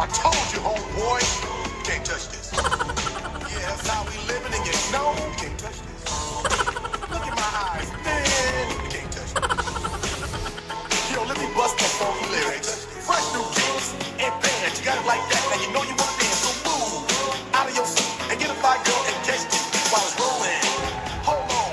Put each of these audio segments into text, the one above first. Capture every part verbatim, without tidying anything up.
I told you, homeboy, you can't touch this. Yeah, that's how we living, and you know you can't touch this. Look in my eyes, man, you can't touch this. Yo, let me bust that funky lyrics. Fresh new kicks and bands, you got it like that. Now you know you want to dance, so move out of your seat and get a fly girl and catch this beat while it's rolling. Hold on.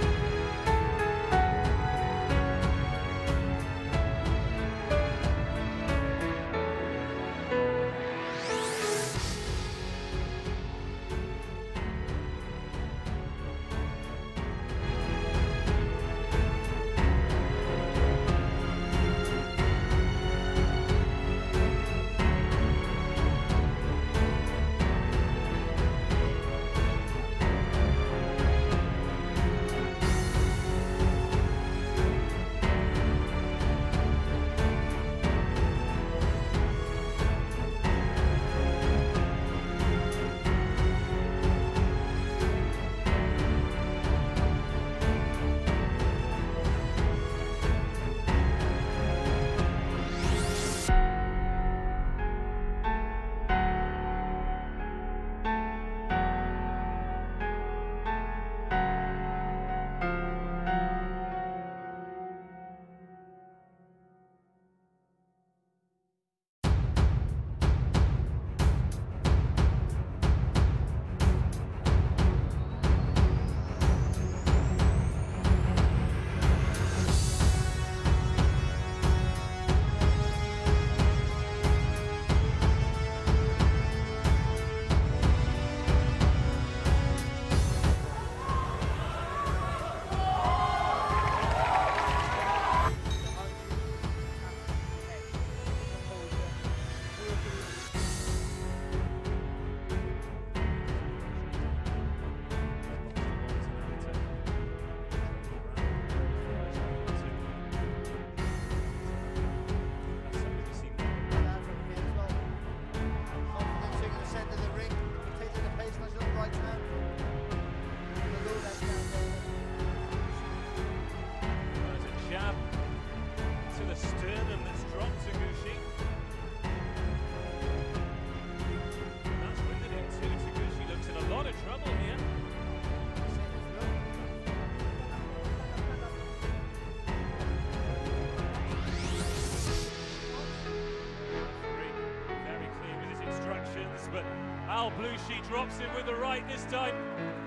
But Al Blushi drops him with the right this time,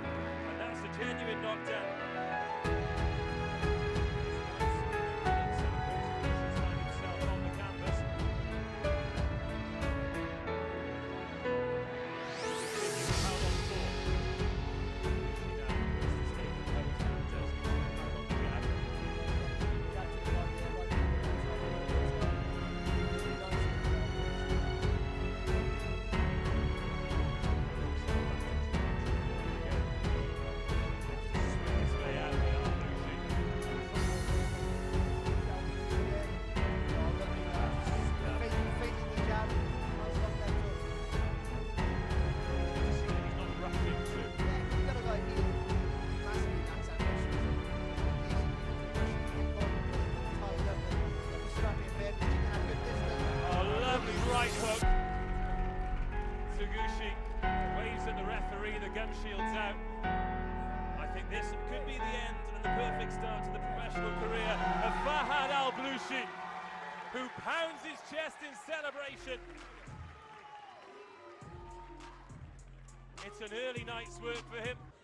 and that's a genuine knockdown. Right hook. Taguchi waves at the referee, the gum shield's out. I think this could be the end and the perfect start to the professional career of Fahad Al Blushi, who pounds his chest in celebration. It's an early night's work for him.